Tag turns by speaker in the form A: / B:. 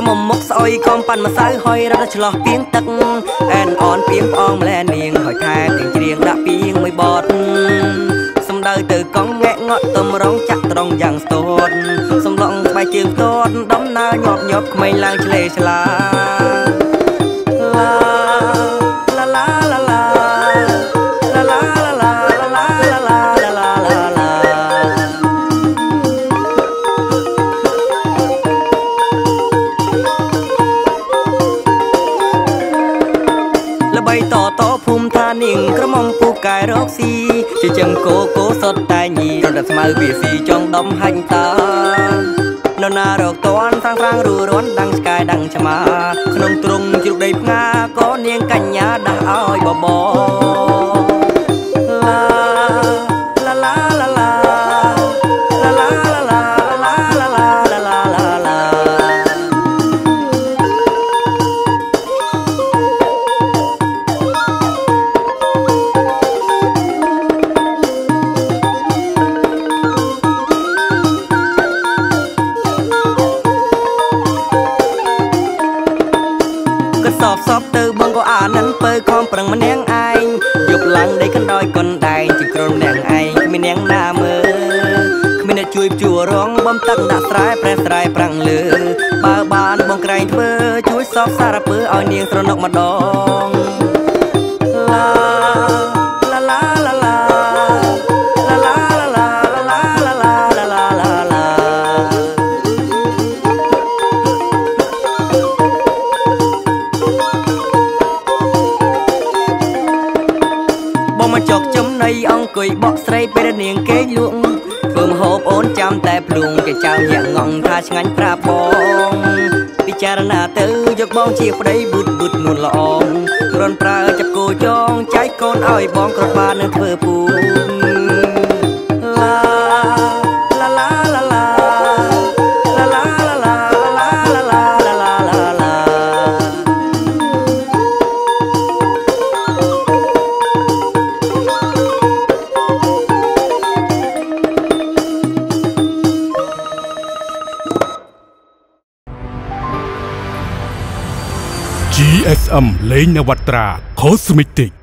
A: មុំមុខស្អុយខំប៉ាន់ម្សៅហុយរត់ឆ្លោះពីងទឹកអែនអនពីងផ្អងម្លែនាងហើយថែទាំងច្រៀងដាក់ពីងមួយបទសំដៅទៅកងងែកងក់ទំរងចាក់ត្រង់យ៉ាងស្ទាត់សំឡងស្បែកជើងផ្ទាត់ដំណើរញាប់ញាប់ក្មេងឡើងឆ្លេឆ្លាតភូមិថានាងក្រមុំពូកែរកស៊ីជាចឹងគោសុតតែញីរត់ស្មៅវាស៊ីចង់ដំហាញ់តានរណារកតន់សាំងរាំងរូរន់ដាំងឆ្កែដាំងឆ្មាក្នុងទ្រុងជ្រុកដីផ្ងាក៏នាងកញ្ញាដាស់ឲ្យបបសពទៅបងក៏អានឹងពើខំប្រឹងម្នាក់ឯងយប់ឡើងដីកណ្ដោយកណ្ដែងជាក្រុមម្នាក់ឯងគ្មានអ្នកណាមើលគ្មានអ្នកជួយជួរងបំតាក់ដាក់ស្រែប្រែស្រែប្រាំងលើបើបានបងក្រែងធ្វើជួយសពសារពើឲ្យនាងស្រណុកម្ដងចកចំណៃអង្គុយបកស្រីពេលនាងគេងលក់ធ្វើម្ហូបអូនចាំតែភ្លួងគេចៅញាក់ងងថាឆ្ងាញ់ប្រាប់បងពិចារណាទៅយកបងជាប្តីប៊ូតនួនល្អរនប្រើចាប់គោចងចែកកូនឲ្យបងក៏បាននឹងធ្វើពូ
B: GSM លេងនវត្រា Cosmetic